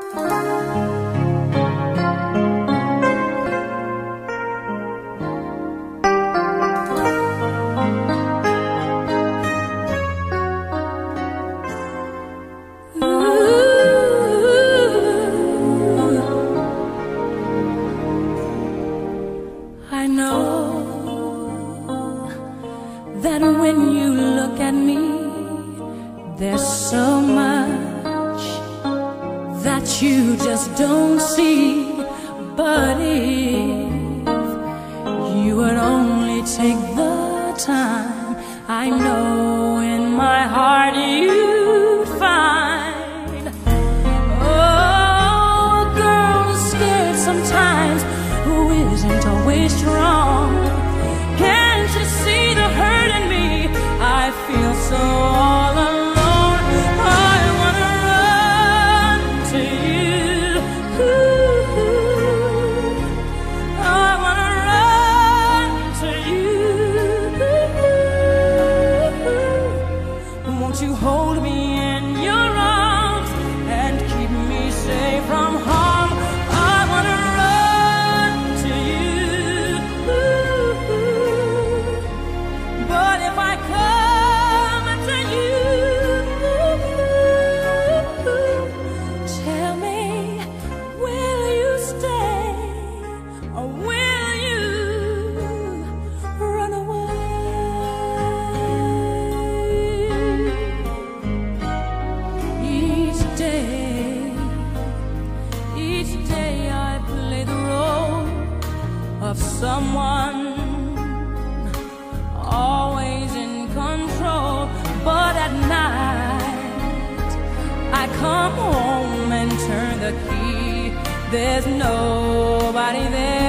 I know that when you look at me, there's so much that you just don't see. But if you would only take the time, I know in my heart you'd find. Oh, a girl is scared sometimes who isn't always strong. Can't you see the hurt in me? I feel so all alone. I wanna run to you. I wanna run to you. Won't you hold me in your arms and keep me safe from harm? I wanna run to you. But if I come to you, tell me, will you stay or will you run away? Each day I play the role of someone always in control, but at night I come home and turn the key. There's nobody there.